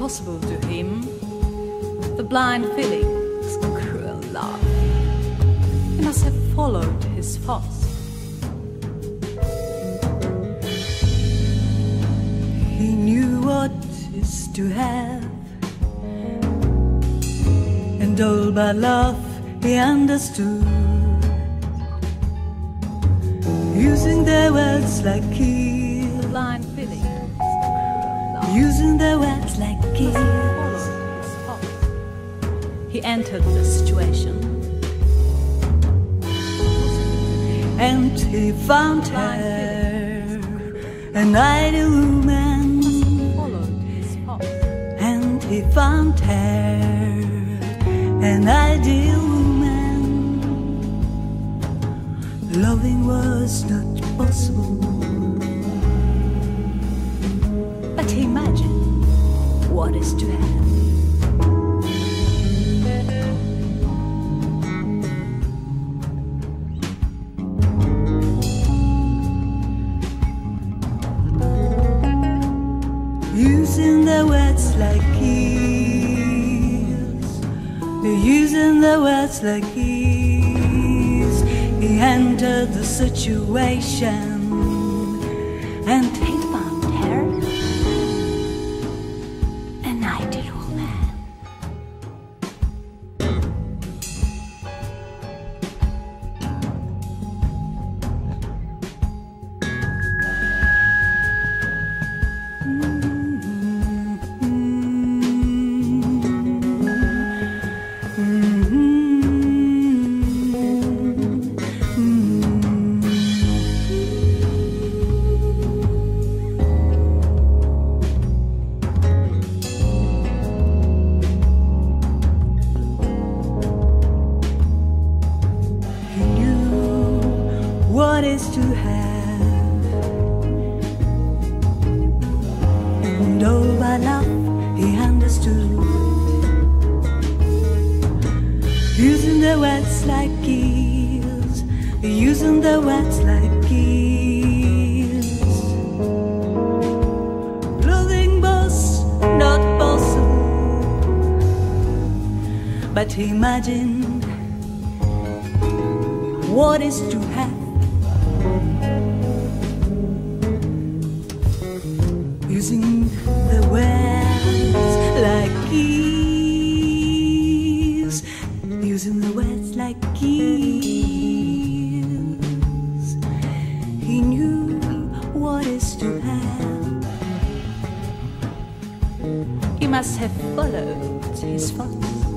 impossible to him, the blind feelings of cruel love. He must have followed his thoughts. He knew what is to have, and all by love he understood, using their words like keys, The blind feelings of cruel love. using their words like keys. Followed his thoughts. He entered the situation, And he found her, an ideal woman. followed his thoughts. And he found her, an ideal woman. Loving was not possible, But imagine what is to have. using the words like keys, using the words like keys. He entered the situation, and He found her, an ideal woman. he knew what is to have, and all by love he understood, using the words like keys, using the words like keys. Loving was not possible, but he imagined what is to have. Using the words like keys, using the words like keys. He knew what is to have. He must have followed his thoughts.